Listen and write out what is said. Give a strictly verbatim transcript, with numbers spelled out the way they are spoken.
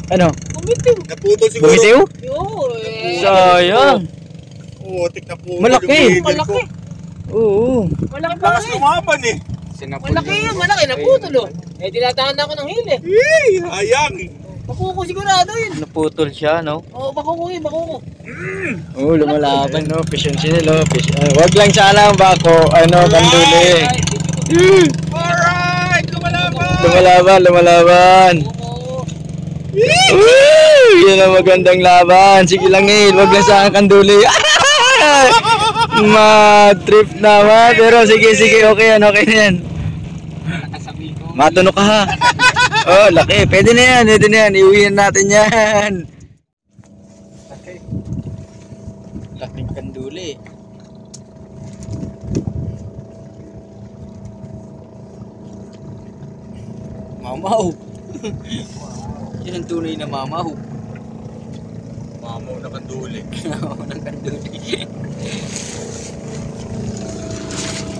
Ano? Bumitiw. Naputol siguro. Bumitiw? Oo eh. Sayang. Oo, tik na po. Malaki. Malaki. Oo. Malaki pa Lakas eh. lumaban eh. Malaki yan, malaki. Naputol oh. Eh, dinatahan ako ng hili. Eh, hayang. Bakuko sigurado yun. Naputol siya, no? Oo, bakuko yun, bakuko. Oo, lumalaban, no? Fish and sila, no? Fish. Uh, wag lang sana ang bako, ano, kanduli. Alright, lumalaban. Lumalaban, lumalaban. Oo. Woo! Yan ang magandang laban. Sige lang, eh. Wag lang sana ang kanduli. Ma-trip naman. Pero sige, sige. Okay yan, okay na yan. Matuno ka ha. Oh, laki. Pwede na yan, pwede na yan. Iuwihan natin yan. Laking kanduli. Mamaw. Yan ang tunay na mamaw. Mamaw na kanduli. Mamaw ng kanduli.